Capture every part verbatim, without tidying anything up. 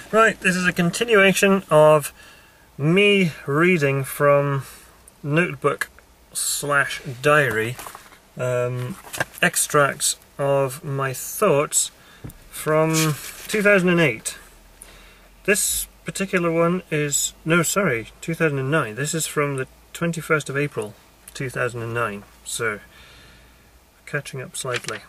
Right, this is a continuation of me reading from notebook slash diary um, extracts of my thoughts from two thousand eight. This particular one is, no sorry, two thousand nine. This is from the twenty-first of April two thousand nine, so catching up slightly.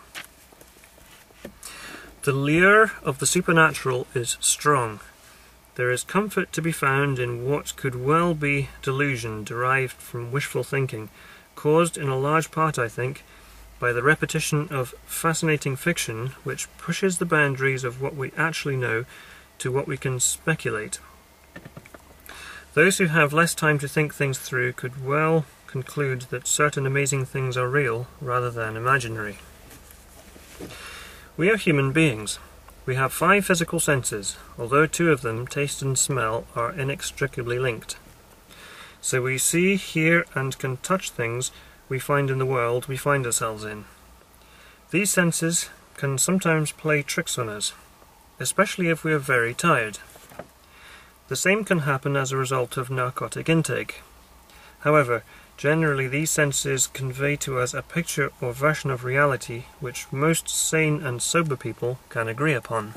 The lure of the supernatural is strong. There is comfort to be found in what could well be delusion derived from wishful thinking, caused in a large part, I think, by the repetition of fascinating fiction which pushes the boundaries of what we actually know to what we can speculate. Those who have less time to think things through could well conclude that certain amazing things are real rather than imaginary. We are human beings. We have five physical senses, although two of them, taste and smell, are inextricably linked. So we see, hear, and can touch things we find in the world we find ourselves in. These senses can sometimes play tricks on us, especially if we are very tired. The same can happen as a result of narcotic intake. However, generally these senses convey to us a picture or version of reality which most sane and sober people can agree upon.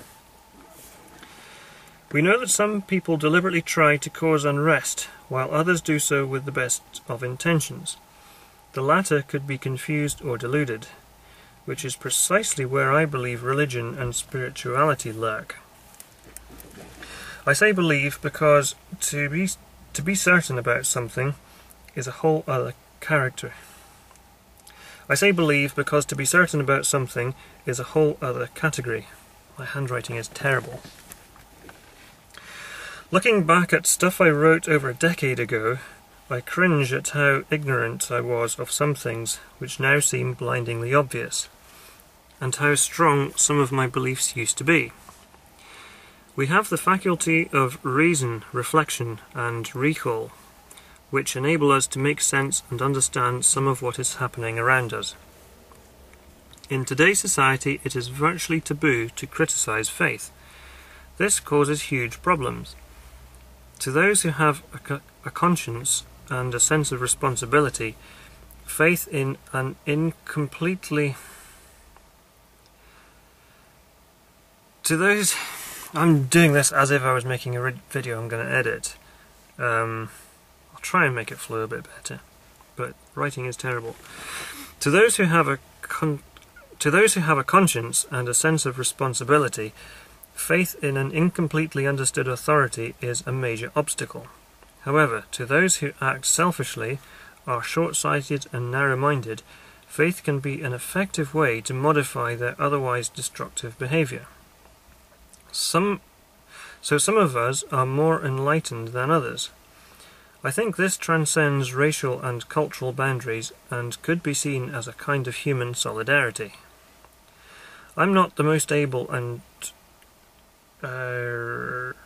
We know that some people deliberately try to cause unrest, while others do so with the best of intentions. The latter could be confused or deluded, which is precisely where I believe religion and spirituality lurk. I say believe because to be, to be certain about something is a whole other character. I say believe because to be certain about something is a whole other category. My handwriting is terrible. Looking back at stuff I wrote over a decade ago, I cringe at how ignorant I was of some things which now seem blindingly obvious, and how strong some of my beliefs used to be. We have the faculty of reason, reflection, and recall, which enable us to make sense and understand some of what is happening around us. In today's society, it is virtually taboo to criticize faith. This causes huge problems. To those who have a, co a conscience and a sense of responsibility, faith in an incompletely... To those... I'm doing this as if I was making a video I'm going to edit. Um... Try and make it flow a bit better, but writing is terrible. To those who have a con to those who have a conscience and a sense of responsibility, faith in an incompletely understood authority is a major obstacle. However, to those who act selfishly, are short-sighted and narrow-minded, faith can be an effective way to modify their otherwise destructive behavior. Some, so some of us are more enlightened than others. I think this transcends racial and cultural boundaries and could be seen as a kind of human solidarity. I'm not the most able and uh,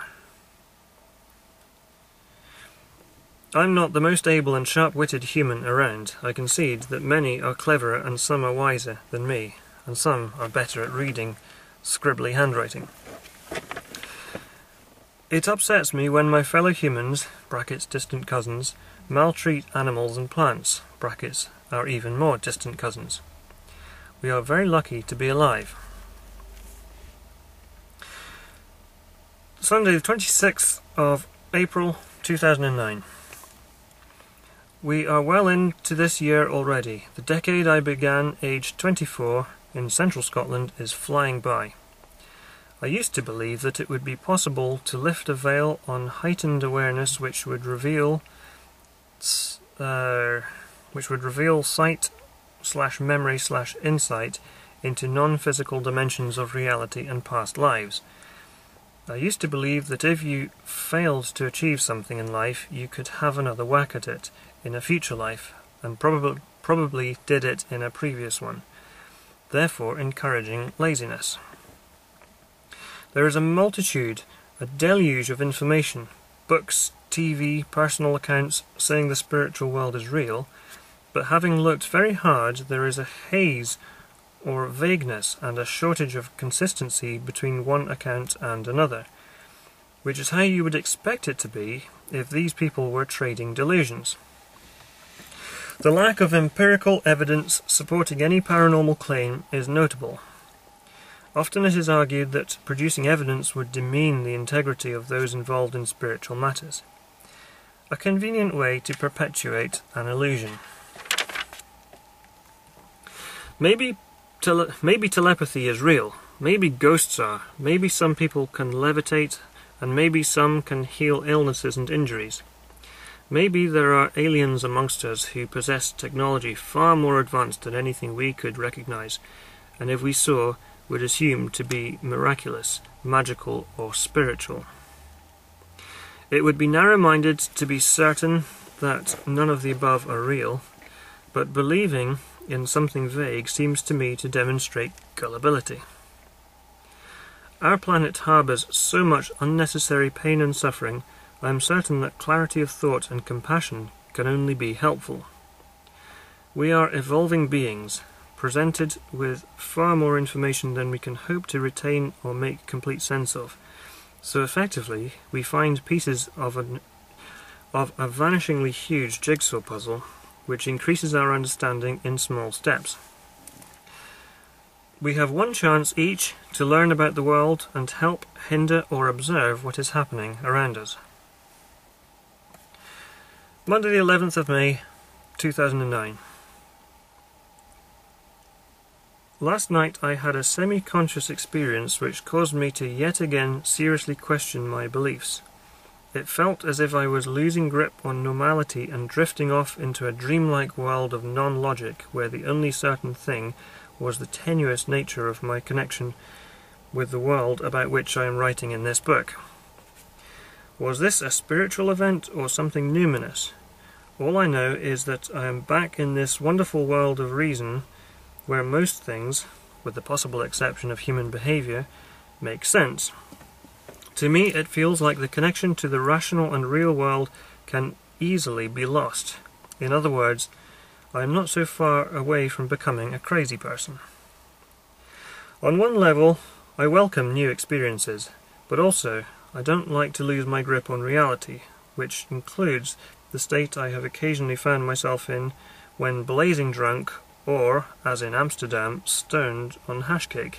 I'm not the most able and sharp-witted human around. I concede that many are cleverer and some are wiser than me, and some are better at reading scribbly handwriting. It upsets me when my fellow humans, brackets distant cousins, maltreat animals and plants, brackets our even more distant cousins. We are very lucky to be alive. Sunday the twenty-sixth of April two thousand nine. We are well into this year already. The decade I began aged twenty-four in central Scotland is flying by. I used to believe that it would be possible to lift a veil on heightened awareness which would reveal uh, which would reveal sight slash memory slash insight into non-physical dimensions of reality and past lives. I used to believe that if you failed to achieve something in life, you could have another whack at it in a future life, and probably probably did it in a previous one, therefore encouraging laziness. There is a multitude, a deluge of information, books, T V, personal accounts saying the spiritual world is real, but having looked very hard, there is a haze or vagueness and a shortage of consistency between one account and another. which is how you would expect it to be if these people were trading delusions. The lack of empirical evidence supporting any paranormal claim is notable. Often it is argued that producing evidence would demean the integrity of those involved in spiritual matters. A convenient way to perpetuate an illusion. Maybe, tele maybe telepathy is real, maybe ghosts are, maybe some people can levitate, and maybe some can heal illnesses and injuries. Maybe there are aliens amongst us who possess technology far more advanced than anything we could recognize, and if we saw, would assume to be miraculous, magical, or spiritual. It would be narrow-minded to be certain that none of the above are real, but believing in something vague seems to me to demonstrate gullibility. Our planet harbours so much unnecessary pain and suffering, I am certain that clarity of thought and compassion can only be helpful. We are evolving beings, presented with far more information than we can hope to retain or make complete sense of. So effectively, we find pieces of, an, of a vanishingly huge jigsaw puzzle, which increases our understanding in small steps. We have one chance each to learn about the world and help hinder or observe what is happening around us. Monday the eleventh of May, two thousand nine. Last night I had a semi-conscious experience which caused me to yet again seriously question my beliefs. It felt as if I was losing grip on normality and drifting off into a dreamlike world of non-logic where the only certain thing was the tenuous nature of my connection with the world about which I am writing in this book. Was this a spiritual event or something numinous? All I know is that I am back in this wonderful world of reason where most things, with the possible exception of human behaviour, make sense. To me it feels like the connection to the rational and real world can easily be lost. In other words, I am not so far away from becoming a crazy person. On one level, I welcome new experiences, but also I don't like to lose my grip on reality, which includes the state I have occasionally found myself in when blazing drunk or, as in Amsterdam, stoned on hash cake.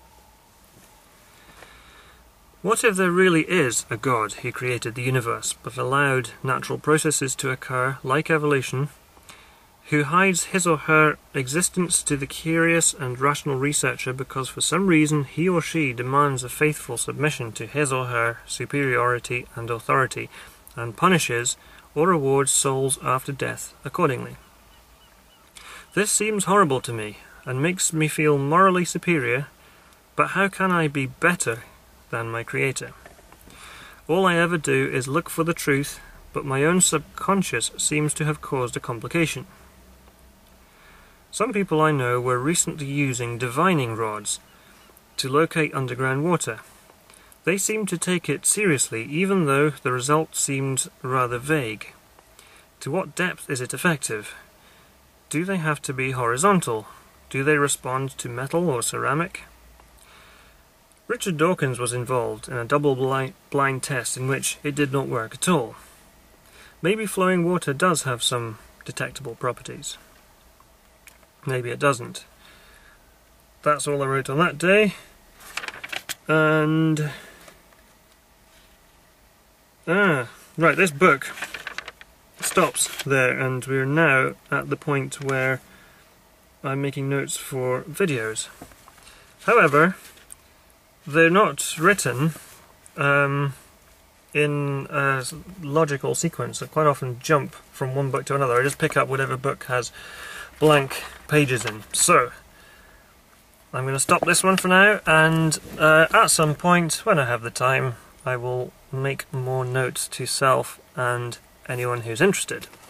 What if there really is a God who created the universe but allowed natural processes to occur, like evolution, who hides his or her existence to the curious and rational researcher because for some reason he or she demands a faithful submission to his or her superiority and authority, and punishes or rewards souls after death accordingly? This seems horrible to me, and makes me feel morally superior, but how can I be better than my Creator? All I ever do is look for the truth, but my own subconscious seems to have caused a complication. Some people I know were recently using divining rods to locate underground water. They seemed to take it seriously, even though the result seemed rather vague. To what depth is it effective? Do they have to be horizontal? Do they respond to metal or ceramic? Richard Dawkins was involved in a double-blind test in which it did not work at all. Maybe flowing water does have some detectable properties. Maybe it doesn't. That's all I wrote on that day. And... Ah, right, this book stops there, and we're now at the point where I'm making notes for videos. However, they're not written um, in a logical sequence. I quite often jump from one book to another. I just pick up whatever book has blank pages in. So, I'm going to stop this one for now, and uh, at some point, when I have the time, I will make more notes to self and anyone who's interested.